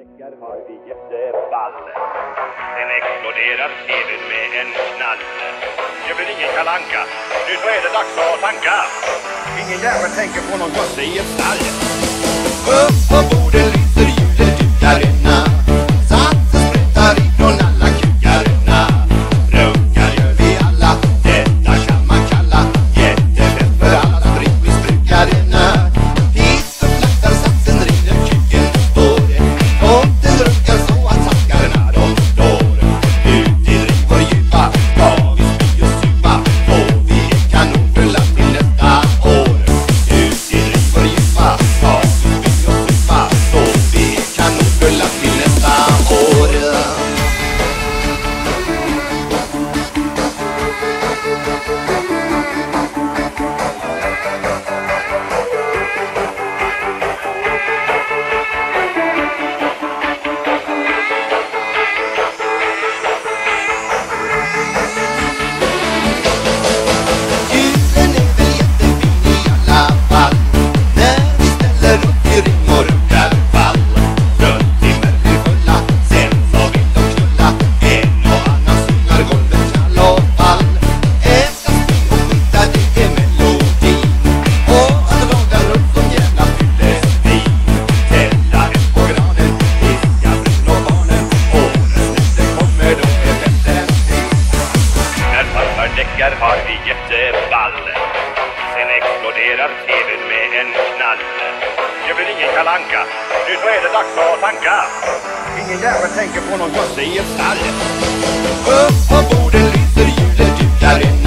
Farfardäckar har vi jätteball. Sen exploderar tvn med en knall. Det blir ingen kalanka. Nu så är det dags att tanka. Ingen jävel tänker på någon gosse i ett stall. Upp på borden lyser hjulet dukarna. Satsen sprättar ifrån alla kukarna. Runkar gör vi alla, detta kan man kalla jättefett för alla spritmissbrukarna. Piss och flattar, satsen rinner, kuken står. Och den runkar så att tackarna de står. Ut i driv och djupa, ska vi spy och supa. Och vi är kanonfulla till nästa år. Ut i driv och djupa, ska vi spy och supa. Så vi är kanonfulla till nästa år. Julen är väl jättefin i alla fall. När vi ställer upp i ring och runkar ball. Fruntimmer blir fulla, sen så vill de knulla. En och annan syngar golvet knall och fall. Äta, spy och skita, det är melodin. Och alla dagar upp som jävla fyllesvin. Tälla en på granen, fiska brun och barnen. Årets nätter kommer, då är festen fin. När farfardäckar har vi jätteball. Sen exploderar tvn med en knall. Det blir ingen kalanka. Nu så är det dags att tanka. Ingen jävel tänker på någon gosse i ett stall. Upp på borden lyser hjulet dukarna.